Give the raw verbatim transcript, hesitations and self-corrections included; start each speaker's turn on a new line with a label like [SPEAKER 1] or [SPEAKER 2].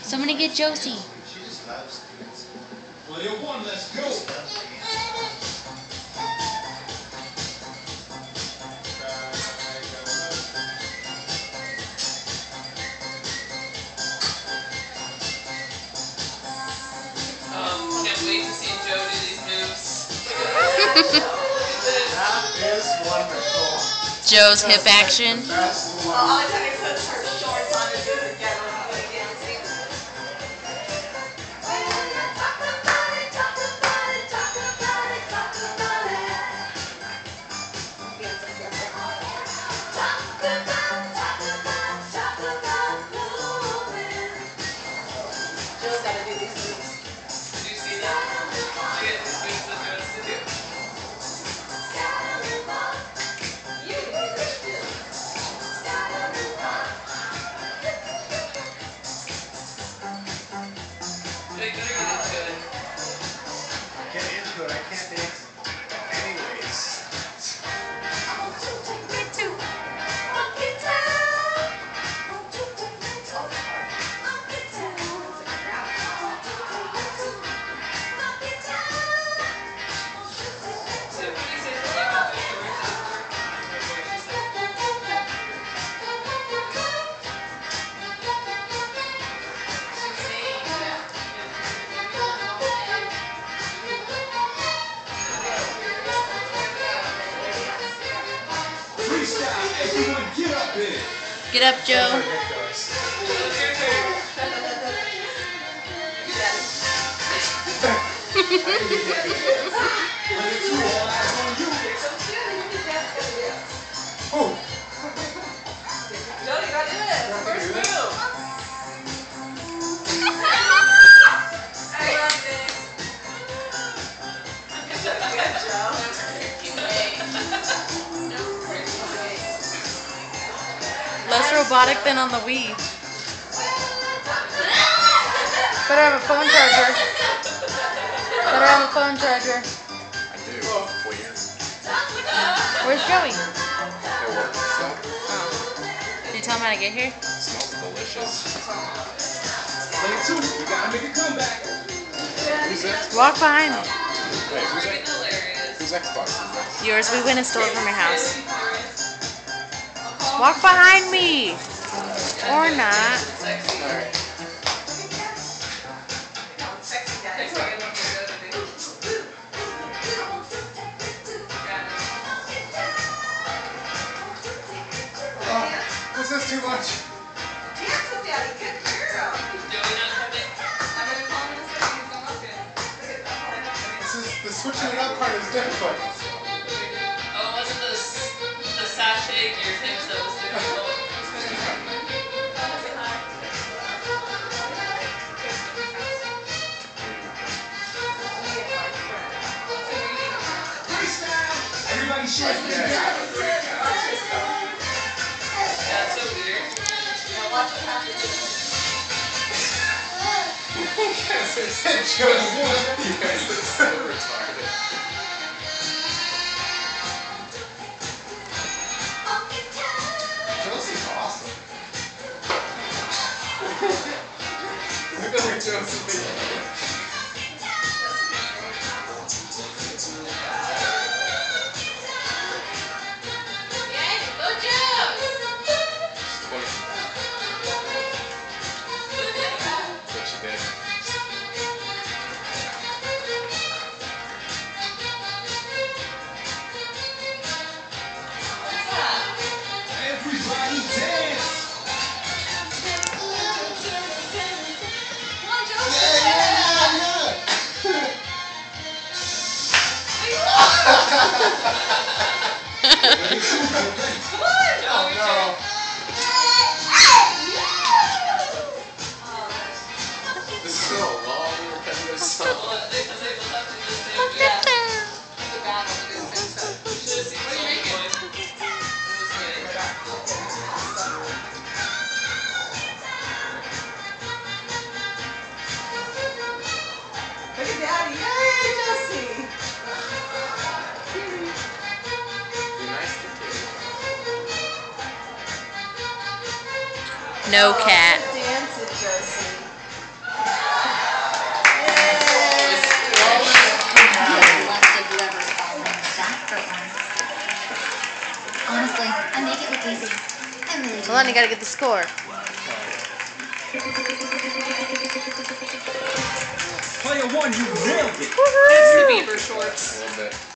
[SPEAKER 1] Somebody get Josie.
[SPEAKER 2] Player one, let's go.
[SPEAKER 3] Um, can't wait to see Joe do these moves.
[SPEAKER 2] That is wonderful.
[SPEAKER 1] Joe's hip action.
[SPEAKER 2] That's the
[SPEAKER 4] Well,
[SPEAKER 2] one.
[SPEAKER 4] all the time he puts her shorts on and does it again when he's dancing. Joe's got to do these moves.
[SPEAKER 3] Did you see that? Look at these moves that Joe has to do.
[SPEAKER 4] You can do this too.
[SPEAKER 3] They better get into it.
[SPEAKER 2] Get into it. I can't dance anyways.
[SPEAKER 3] So what do you say something about the shorts at work? What she said. She's saying that.
[SPEAKER 2] Freestyle. Everyone get up here.
[SPEAKER 1] Get up, Joe.
[SPEAKER 2] Ridiculous.
[SPEAKER 3] It's your turn.
[SPEAKER 2] When it's you, all eyes on you. Oh.
[SPEAKER 4] Joe, you gotta do it.
[SPEAKER 3] First move.
[SPEAKER 4] I love this. Good, Joe.
[SPEAKER 1] Less robotic than on the Wii. Better have a phone charger. Better have a phone charger.
[SPEAKER 5] I do. Where?
[SPEAKER 1] Where's Joey?
[SPEAKER 5] It works. So,
[SPEAKER 1] Oh. Did you tell him how to get here?
[SPEAKER 5] it smells delicious.
[SPEAKER 2] Player two, you gotta make a comeback.
[SPEAKER 5] Who's it?
[SPEAKER 1] Walk behind me.
[SPEAKER 5] Wait, who's,
[SPEAKER 3] Freaking
[SPEAKER 5] X-
[SPEAKER 3] hilarious.
[SPEAKER 5] who's Xbox is this?
[SPEAKER 1] Yours, we went and stole it from your house. Walk behind me! Or not.
[SPEAKER 3] Sexy.
[SPEAKER 5] Alright.
[SPEAKER 4] Sexy daddy.
[SPEAKER 3] Next week I'm gonna go to the-
[SPEAKER 2] Oh, this is too much.
[SPEAKER 4] Dance with daddy. Good girl.
[SPEAKER 3] Joey not coming? I'm gonna call him and say he's going up there.
[SPEAKER 2] This is the switching it up part is difficult.
[SPEAKER 3] Oh, it wasn't the, s- the sachet gear tips that was difficult.
[SPEAKER 2] Freestyle. Everybody shake it.
[SPEAKER 3] Yeah, it's so weird.
[SPEAKER 4] Now watch what happens.
[SPEAKER 2] Joe's one.
[SPEAKER 5] You guys are so retarded.
[SPEAKER 2] Josie's awesome. Look at her, Josie.
[SPEAKER 5] That's what she did.
[SPEAKER 2] Everybody dance. Oh no.
[SPEAKER 5] This is still a long, repetitive song.
[SPEAKER 3] Well, they, they will have to do the same thing. The battle to do the same stuff. You should have seen what you're making. It was
[SPEAKER 4] Look at daddy. Yay, Josie.
[SPEAKER 5] Be nice to kids.
[SPEAKER 1] No cat.
[SPEAKER 4] Dance it, Josie.
[SPEAKER 1] Seriously, I make it look easy. I really do.
[SPEAKER 6] Hold on, you gotta get the score.
[SPEAKER 7] Player one, you nailed it.
[SPEAKER 3] It's the Bieber shorts.
[SPEAKER 5] A little bit.